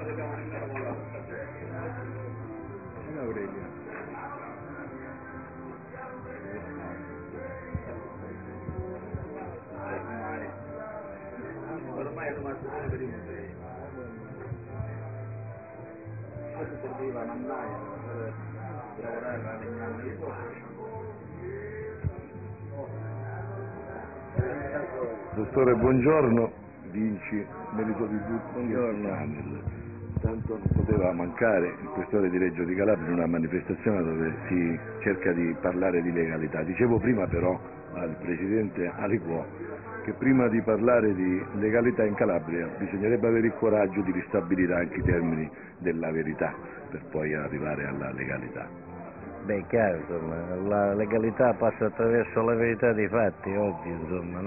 Aurelia. Ormai è rimasto solo per i musei. Ma si poteva mandare per lavorare alla legnana di Dottore, buongiorno, Vinci, merito di tutti. Buongiorno. Tanto non poteva mancare in queste ore di Reggio di Calabria una manifestazione dove si cerca di parlare di legalità. Dicevo prima però al Presidente Aliquò che prima di parlare di legalità in Calabria bisognerebbe avere il coraggio di ristabilire anche i termini della verità per poi arrivare alla legalità. Beh, è chiaro, insomma, la legalità passa attraverso la verità dei fatti, ovvio, insomma,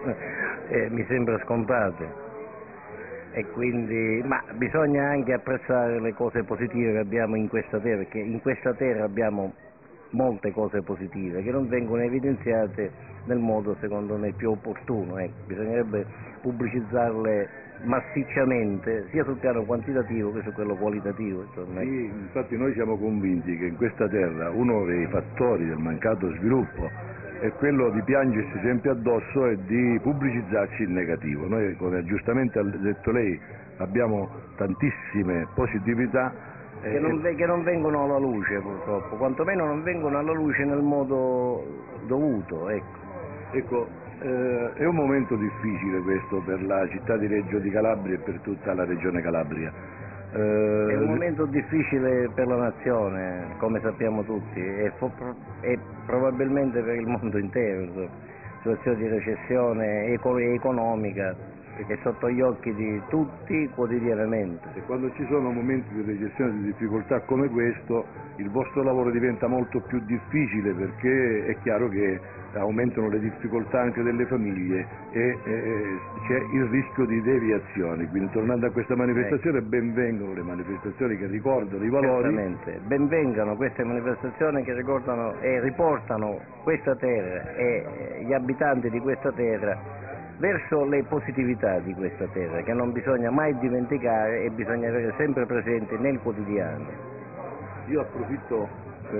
mi sembra scontato. E quindi, ma bisogna anche apprezzare le cose positive che abbiamo in questa terra, perché in questa terra abbiamo molte cose positive che non vengono evidenziate nel modo secondo me più opportuno. Bisognerebbe pubblicizzarle massicciamente sia sul piano quantitativo che su quello qualitativo. Insomma. Sì, infatti noi siamo convinti che in questa terra uno dei fattori del mancato sviluppo è quello di piangersi sempre addosso e di pubblicizzarci il negativo. Noi, come giustamente ha detto lei, abbiamo tantissime positività che non vengono alla luce purtroppo, quantomeno non vengono alla luce nel modo dovuto. Ecco, è un momento difficile questo per la città di Reggio di Calabria e per tutta la regione Calabria. È un momento difficile per la nazione, come sappiamo tutti, e probabilmente per il mondo intero, situazione di recessione economica che è sotto gli occhi di tutti quotidianamente. E quando ci sono momenti di recessione, di difficoltà come questo, il vostro lavoro diventa molto più difficile perché è chiaro che aumentano le difficoltà anche delle famiglie e c'è il rischio di deviazioni. Quindi tornando a questa manifestazione, benvengano le manifestazioni che ricordano i valori. Certamente, benvengano queste manifestazioni che ricordano e riportano questa terra e gli abitanti di questa terra verso le positività di questa terra, che non bisogna mai dimenticare e bisogna avere sempre presente nel quotidiano. Io approfitto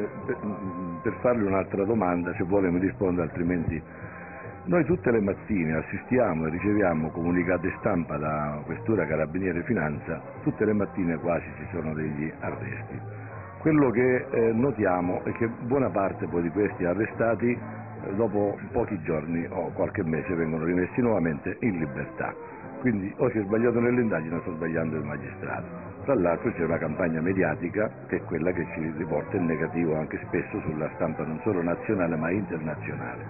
per farle un'altra domanda, se vuole mi risponde, altrimenti. Noi tutte le mattine assistiamo e riceviamo comunicati stampa da Questura Carabinieri Finanza, tutte le mattine quasi ci sono degli arresti. Quello che notiamo è che buona parte poi di questi arrestati dopo pochi giorni o qualche mese vengono rimessi nuovamente in libertà. Quindi o si è sbagliato nell'indagine o sta sbagliando il magistrato. Tra l'altro c'è una campagna mediatica che è quella che ci riporta il negativo anche spesso sulla stampa non solo nazionale ma internazionale.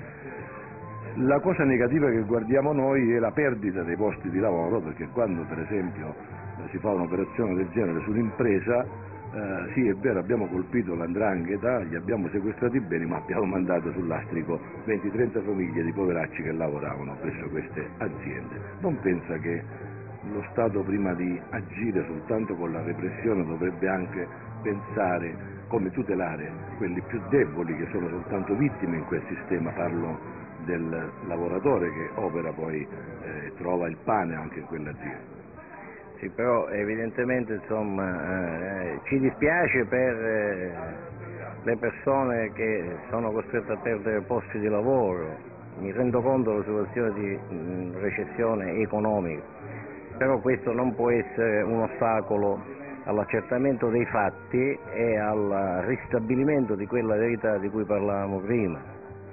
La cosa negativa che guardiamo noi è la perdita dei posti di lavoro, perché quando per esempio si fa un'operazione del genere su un'impresa, sì è vero, abbiamo colpito l''ndrangheta, gli abbiamo sequestrato i beni, ma abbiamo mandato sul lastrico 20-30 famiglie di poveracci che lavoravano presso queste aziende. Non pensa che lo Stato, prima di agire soltanto con la repressione, dovrebbe anche pensare come tutelare quelli più deboli che sono soltanto vittime in quel sistema? Parlo del lavoratore che opera poi trova il pane anche in quell'azienda. Sì, però evidentemente insomma ci dispiace per le persone che sono costrette a perdere posti di lavoro, mi rendo conto della situazione di recessione economica, però questo non può essere un ostacolo all'accertamento dei fatti e al ristabilimento di quella verità di cui parlavamo prima.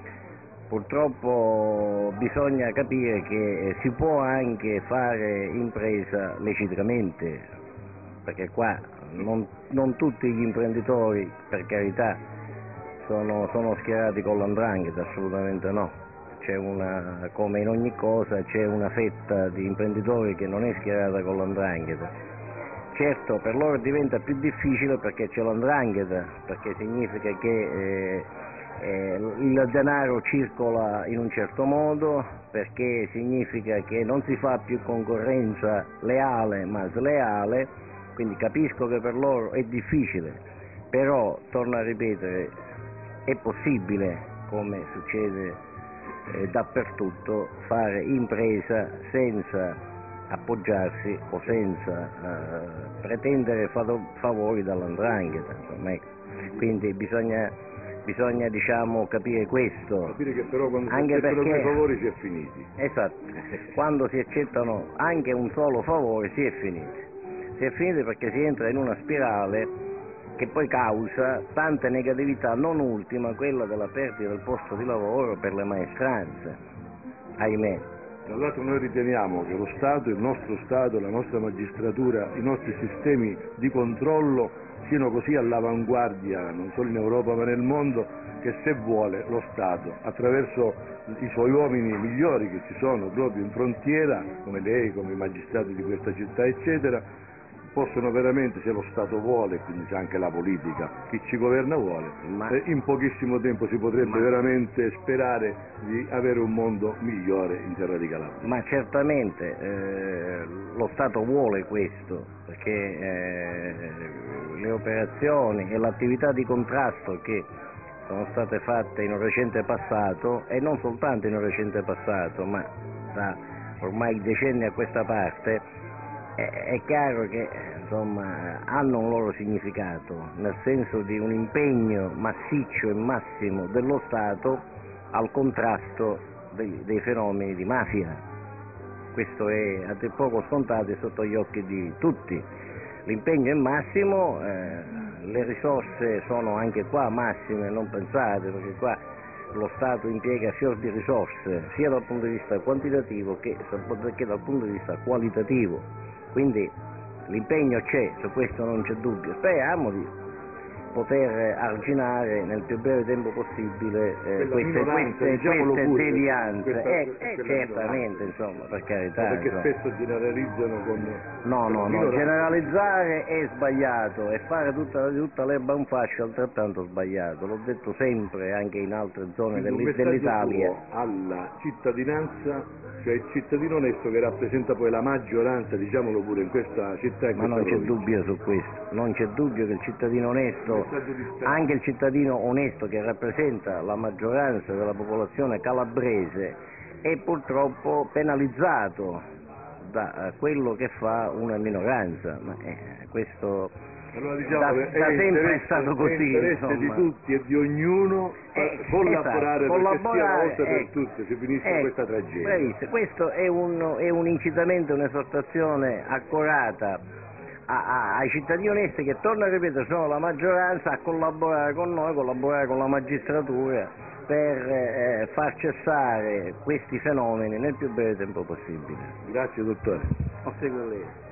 Purtroppo bisogna capire che si può anche fare impresa lecitamente, perché qua non tutti gli imprenditori, per carità, sono schierati con l''ndrangheta, assolutamente no. Come in ogni cosa, c'è una fetta di imprenditori che non è schierata con l''ndrangheta. Certo, per loro diventa più difficile perché c'è l''ndrangheta, perché significa che il denaro circola in un certo modo, perché significa che non si fa più concorrenza leale ma sleale, quindi capisco che per loro è difficile, però torno a ripetere, è possibile, come succede dappertutto, fare impresa senza appoggiarsi o senza pretendere favori dall''ndrangheta, insomma, ecco. Quindi bisogna diciamo capire questo. Capire che però quando anche si accettano perché, quei favori si è finiti. Esatto, quando si accettano anche un solo favore si è finiti. Si è finiti perché si entra in una spirale che poi causa tante negatività, non ultima quella della perdita del posto di lavoro per le maestranze, ahimè. Tra l'altro noi riteniamo che lo Stato, il nostro Stato, la nostra magistratura, i nostri sistemi di controllo siano così all'avanguardia, non solo in Europa ma nel mondo, che se vuole lo Stato, attraverso i suoi uomini migliori che ci sono proprio in frontiera, come lei, come i magistrati di questa città, eccetera, possono veramente, se lo Stato vuole, quindi se anche la politica, chi ci governa vuole, in pochissimo tempo si potrebbe veramente sperare di avere un mondo migliore in terra di Calabria. Ma certamente lo Stato vuole questo, perché le operazioni e l'attività di contrasto che sono state fatte in un recente passato, e non soltanto in un recente passato, ma da ormai decenni a questa parte, è chiaro che insomma hanno un loro significato, nel senso di un impegno massiccio e massimo dello Stato al contrasto dei fenomeni di mafia. Questo è a dir poco scontato e sotto gli occhi di tutti. L'impegno è massimo, le risorse sono anche qua massime, non pensate, perché qua lo Stato impiega fior di risorse, sia dal punto di vista quantitativo che dal punto di vista qualitativo. Quindi l'impegno c'è, su questo non c'è dubbio. Speriamo di poter arginare nel più breve tempo possibile queste devianze. Certamente, insomma, per carità. Perché insomma. spesso generalizzano con... No, generalizzare è sbagliato e fare tutta l'erba un fascio è altrettanto sbagliato, l'ho detto sempre anche in altre zone dell'Italia. Alla cittadinanza, cioè il cittadino onesto che rappresenta poi la maggioranza, diciamolo pure, in questa città. Ma non c'è dubbio su questo, non c'è dubbio che il cittadino onesto, anche il cittadino onesto che rappresenta la maggioranza della popolazione calabrese, è purtroppo penalizzato da quello che fa una minoranza, ma questo allora diciamo da sempre è stato così. È interesse di tutti e di ognuno collaborare perché sia una volta per tutte, si finisce questa tragedia. Bravissimo. Questo è un incitamento, un'esortazione accorata ai cittadini onesti che, torno a ripetere, sono la maggioranza, a collaborare con noi, collaborare con la magistratura per far cessare questi fenomeni nel più breve tempo possibile. Grazie dottore. Ossequio a lei.